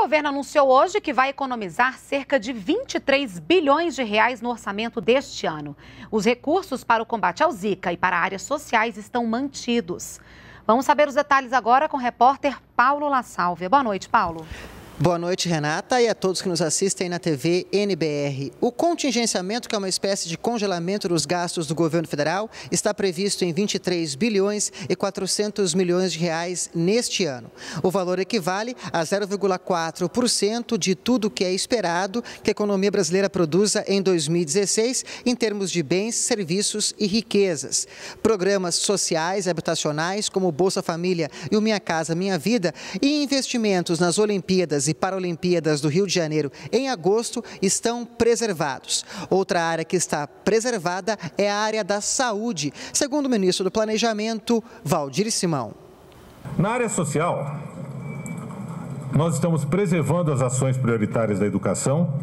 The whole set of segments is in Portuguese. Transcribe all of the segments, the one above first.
governo anunciou hoje que vai economizar cerca de 23 bilhões de reais no orçamento deste ano. Os recursos para o combate ao Zika e para áreas sociais estão mantidos. Vamos saber os detalhes agora com o repórter Paulo La Sálvia. Boa noite, Paulo. Boa noite, Renata, e a todos que nos assistem na TV NBR. O contingenciamento, que é uma espécie de congelamento dos gastos do governo federal, está previsto em 23 bilhões e 400 milhões de reais neste ano. O valor equivale a 0,4% de tudo que é esperado que a economia brasileira produza em 2016, em termos de bens, serviços e riquezas. Programas sociais e habitacionais, como o Bolsa Família e o Minha Casa Minha Vida, e investimentos nas Olimpíadas e Paralimpíadas do Rio de Janeiro em agosto estão preservados. Outra área que está preservada é a área da saúde, segundo o ministro do Planejamento, Valdir Simão. Na área social, nós estamos preservando as ações prioritárias da educação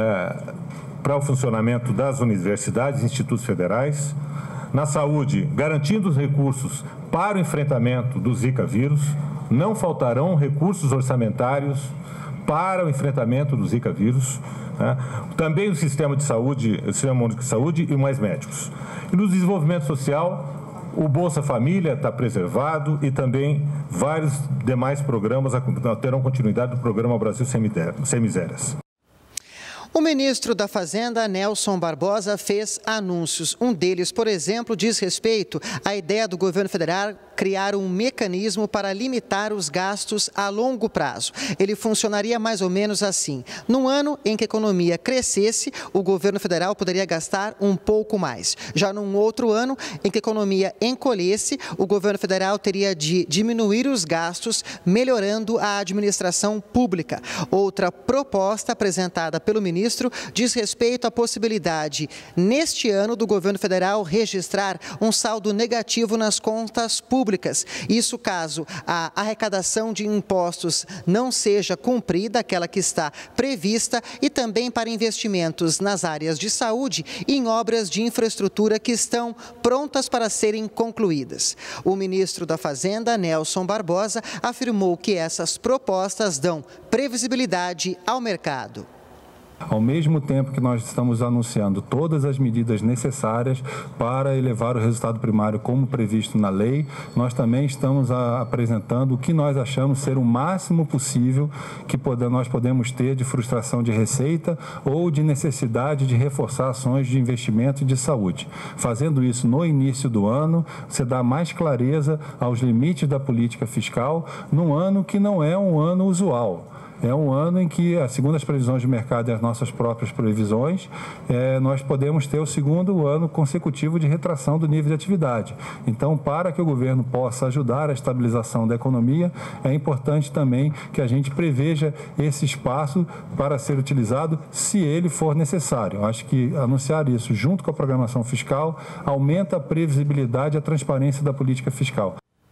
para o funcionamento das universidades e institutos federais. Na saúde, garantindo os recursos para o enfrentamento do Zika vírus. Não faltarão recursos orçamentários para o enfrentamento do Zika vírus. Também o sistema de saúde, o Sistema Único de Saúde e mais médicos. E no desenvolvimento social, o Bolsa Família está preservado e também vários demais programas terão continuidade do programa Brasil Sem Misérias. O ministro da Fazenda, Nelson Barbosa, fez anúncios. Um deles, por exemplo, diz respeito à ideia do governo federal criar um mecanismo para limitar os gastos a longo prazo. Ele funcionaria mais ou menos assim. Num ano em que a economia crescesse, o governo federal poderia gastar um pouco mais. Já num outro ano em que a economia encolhesse, o governo federal teria de diminuir os gastos, melhorando a administração pública. Outra proposta apresentada pelo ministro diz respeito à possibilidade, neste ano, do governo federal registrar um saldo negativo nas contas públicas. Isso caso a arrecadação de impostos não seja cumprida, aquela que está prevista, e também para investimentos nas áreas de saúde e em obras de infraestrutura que estão prontas para serem concluídas. O ministro da Fazenda, Nelson Barbosa, afirmou que essas propostas dão previsibilidade ao mercado. Ao mesmo tempo que nós estamos anunciando todas as medidas necessárias para elevar o resultado primário como previsto na lei, nós também estamos apresentando o que nós achamos ser o máximo possível que nós podemos ter de frustração de receita ou de necessidade de reforçar ações de investimento e de saúde. Fazendo isso no início do ano, você dá mais clareza aos limites da política fiscal num ano que não é um ano usual. É um ano em que, segundo as previsões do mercado e as nossas próprias previsões, nós podemos ter o segundo ano consecutivo de retração do nível de atividade. Então, para que o governo possa ajudar a estabilização da economia, é importante também que a gente preveja esse espaço para ser utilizado se ele for necessário. Acho que anunciar isso junto com a programação fiscal aumenta a previsibilidade e a transparência da política fiscal.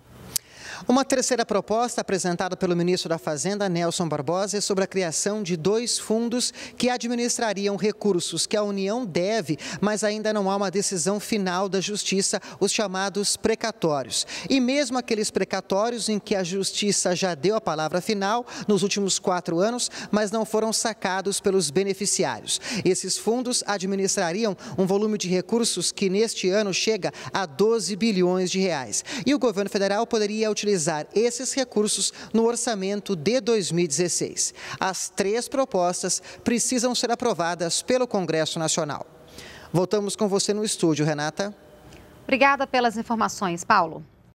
Uma terceira proposta apresentada pelo ministro da Fazenda, Nelson Barbosa, é sobre a criação de 2 fundos que administrariam recursos que a União deve, mas ainda não há uma decisão final da Justiça, os chamados precatórios. E mesmo aqueles precatórios em que a Justiça já deu a palavra final nos últimos 4 anos, mas não foram sacados pelos beneficiários. Esses fundos administrariam um volume de recursos que neste ano chega a 12 bilhões de reais. E o governo federal poderia utilizar esses recursos no orçamento de 2016. As 3 propostas precisam ser aprovadas pelo Congresso Nacional. Voltamos com você no estúdio, Renata. Obrigada pelas informações, Paulo.